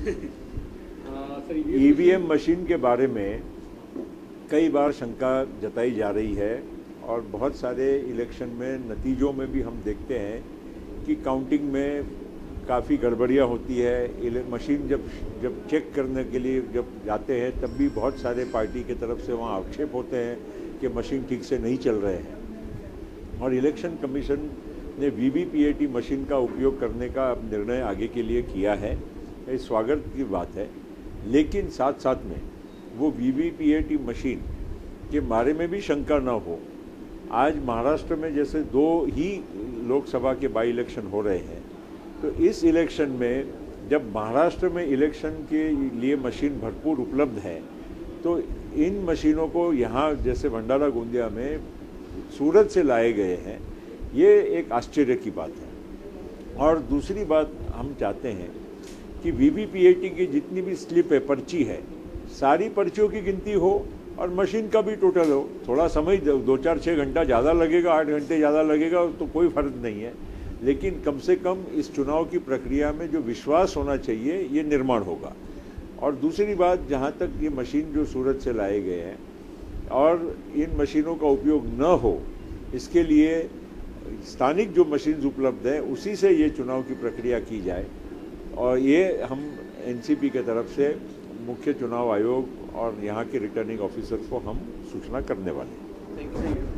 EVM machine के बारे में कई बार शंका जताई जा रही है और बहुत सारे इलेक्शन में नतीजों में भी हम देखते हैं कि काउंटिंग में काफ़ी गड़बड़ियाँ होती है। मशीन जब चेक करने के लिए जब जाते हैं तब भी बहुत सारे पार्टी की तरफ से वहाँ आक्षेप होते हैं कि मशीन ठीक से नहीं चल रहे हैं और इलेक्शन कमीशन ने वीवीपीएटी मशीन का उपयोग करने का निर्णय आगे के लिए किया है। ये स्वागत की बात है, लेकिन साथ साथ में वो वीवीपीएटी मशीन के बारे में भी शंका न हो। आज महाराष्ट्र में जैसे 2 ही लोकसभा के बाई इलेक्शन हो रहे हैं, तो इस इलेक्शन में जब महाराष्ट्र में इलेक्शन के लिए मशीन भरपूर उपलब्ध है तो इन मशीनों को यहाँ जैसे भंडारा गोंदिया में सूरत से लाए गए हैं, ये एक आश्चर्य की बात है। और दूसरी बात हम चाहते हैं कि वीवीपीएटी की जितनी भी स्लिप है, पर्ची है, सारी पर्चियों की गिनती हो और मशीन का भी टोटल हो। थोड़ा समय 2-4-6 घंटा ज़्यादा लगेगा, 8 घंटे ज़्यादा लगेगा तो कोई फ़र्क नहीं है, लेकिन कम से कम इस चुनाव की प्रक्रिया में जो विश्वास होना चाहिए ये निर्माण होगा। और दूसरी बात, जहाँ तक ये मशीन जो सूरत से लाए गए हैं और इन मशीनों का उपयोग न हो, इसके लिए स्थानिक जो मशीन्स उपलब्ध है उसी से ये चुनाव की प्रक्रिया की जाए। और ये हम एनसीपी के तरफ से मुख्य चुनाव आयोग और यहाँ के रिटर्निंग ऑफिसर को हम सूचना करने वाले हैं। Thank you.